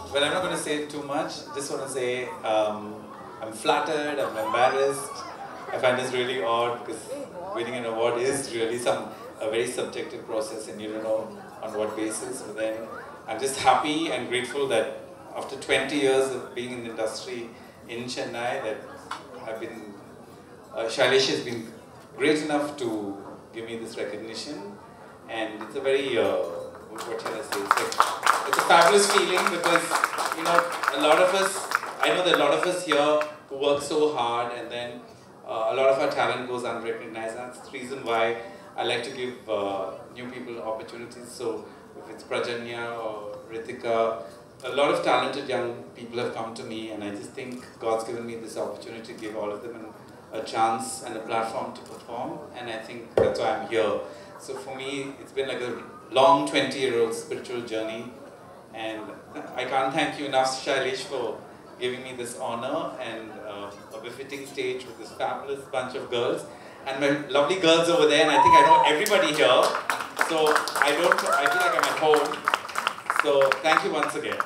well, I'm not going to say too much. Just want to say I'm flattered, I'm embarrassed. I find this really odd because winning an award is really a very subjective process and you don't know on what basis. But then I'm just happy and grateful that after 20 years of being in the industry in Chennai, that I've been, Shailesh has been great enough to give me this recognition, and it's a very, what shall I say, it's a fabulous feeling because, you know, a lot of us, I know that a lot of us here who work so hard and then a lot of our talent goes unrecognized. That's the reason why I like to give new people opportunities. So if it's Prajanya or Ritika, a lot of talented young people have come to me, and I just think God's given me this opportunity to give all of them a chance and a platform to perform, and I think that's why I'm here. So for me, it's been like a long 20-year-old spiritual journey, and I can't thank you enough, Shailesh, for giving me this honor and a befitting stage with this fabulous bunch of girls and my lovely girls over there, and I think I know everybody here, so I feel like I'm at home. So thank you once again.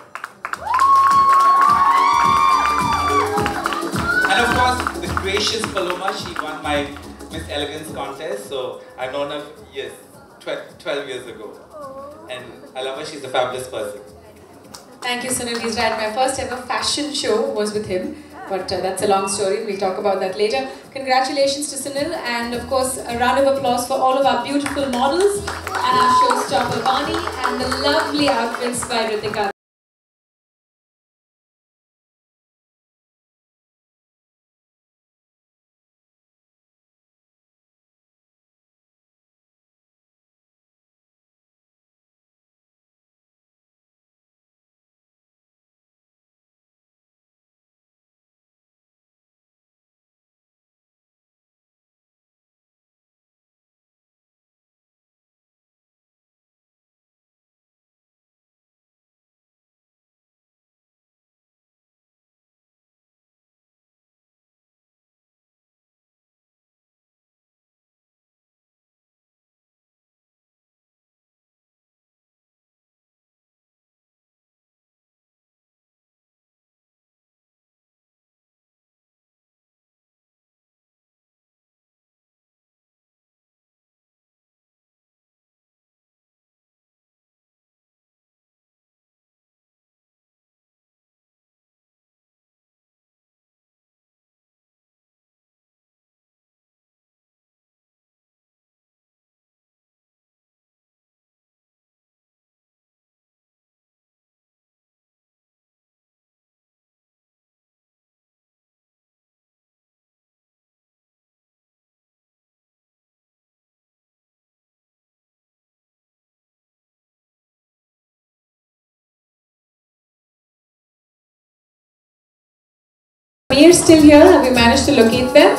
And of course, the gracious Paloma, she won my Miss Elegance contest, so I've known her, yes, 12 years ago. And I love her, she's a fabulous person. Thank you, Sunil. He's right. My first ever fashion show was with him, but that's a long story. We'll talk about that later. Congratulations to Sunil, and of course, a round of applause for all of our beautiful models and our showstopper Vani and the lovely outfits by Ritika. Are you still here? Have you managed to locate them?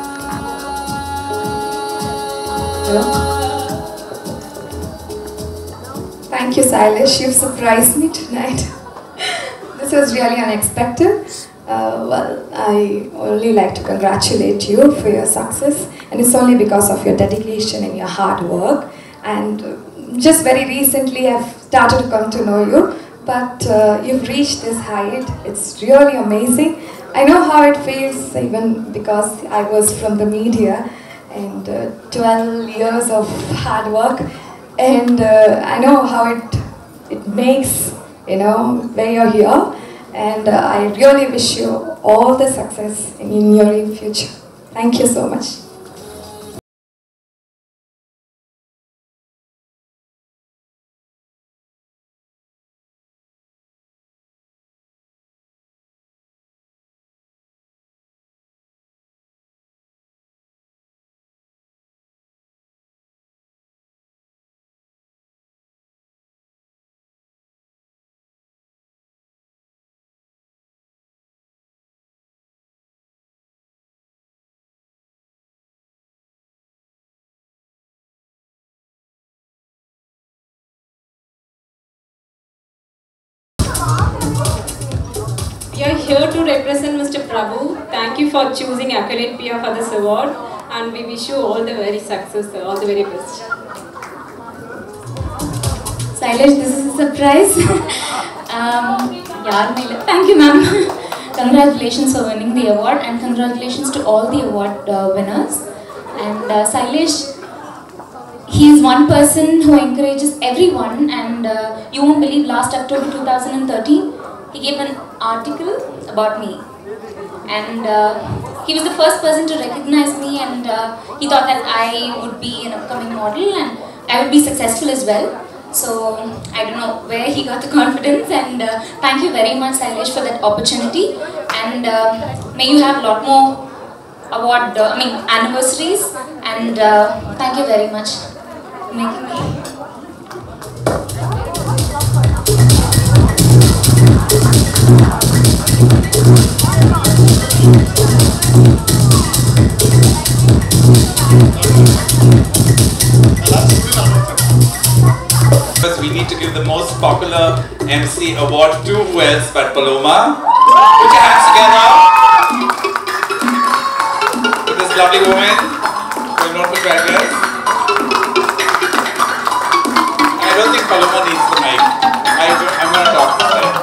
Thank you, Shailesh. You've surprised me tonight. This was really unexpected. Well, I only like to congratulate you for your success, and it's only because of your dedication and your hard work. And just very recently, I've started to come to know you, but you've reached this height. It's really amazing. I know how it feels, even because I was from the media, and 12 years of hard work, and I know how it makes, you know, when you're here, and I really wish you all the success in your future. Thank you so much. We are here to represent Mr. Prabhu. Thank you for choosing Accolade PeTA for this award, and we wish you all the very success, all the very best. Shailesh, this is a surprise. Thank you, ma'am. Congratulations for winning the award, and congratulations to all the award winners. And Sailesh, he is one person who encourages everyone, and you won't believe, last October 2013, he gave an article about me. And he was the first person to recognize me, and he thought that I would be an upcoming model and I would be successful as well. So I don't know where he got the confidence, and thank you very much, Sailesh, for that opportunity. And may you have a lot more award, anniversaries, and thank you very much for making me. We need to give the most popular MC award to who else but Paloma. Put your hands together for this lovely woman. We're known for 12 years. I don't think Paloma needs the mic. I'm going to talk this time.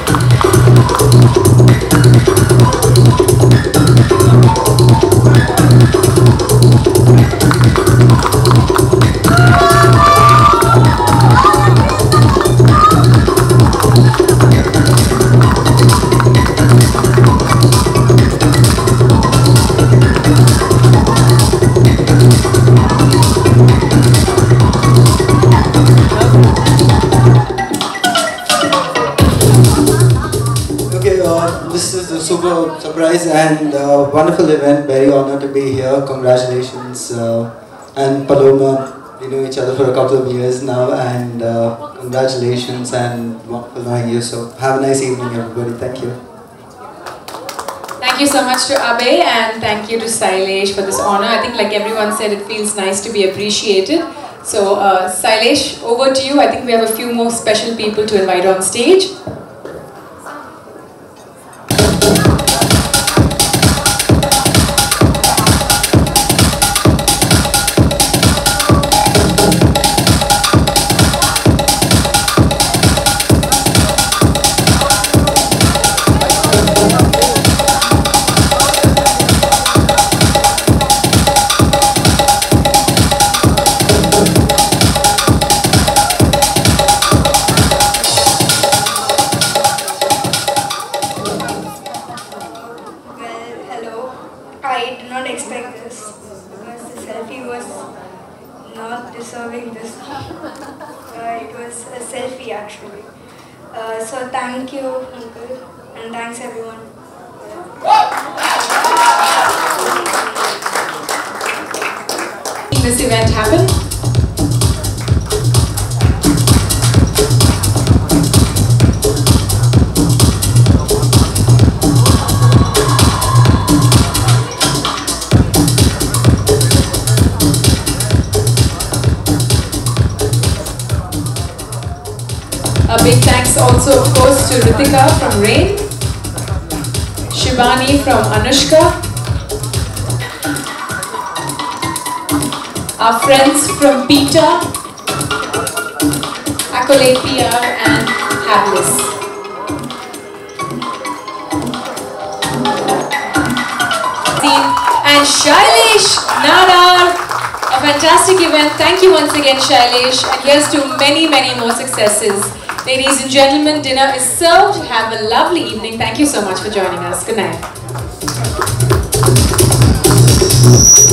This is a super surprise and wonderful event. Very honored to be here. Congratulations. And Paloma, we know each other for a couple of years now, and congratulations and wonderful knowing you. So have a nice evening, everybody. Thank you. Thank you so much to Abe, and thank you to Sailesh for this honor. I think, like everyone said, it feels nice to be appreciated. So Sailesh, over to you. I think we have a few more special people to invite on stage. I did not expect this because the selfie was not deserving this. It was a selfie actually. So thank you, Uncle, and thanks everyone. This event happen. A big thanks also, of course, to Ritika from Rainne, Shivani from Anushka, our friends from PeTA, Accolade PR and Hablis. And Shailesh Nadar, a fantastic event. Thank you once again, Shailesh, and here's to many, many more successes. Ladies and gentlemen, dinner is served. Have a lovely evening. Thank you so much for joining us. Good night.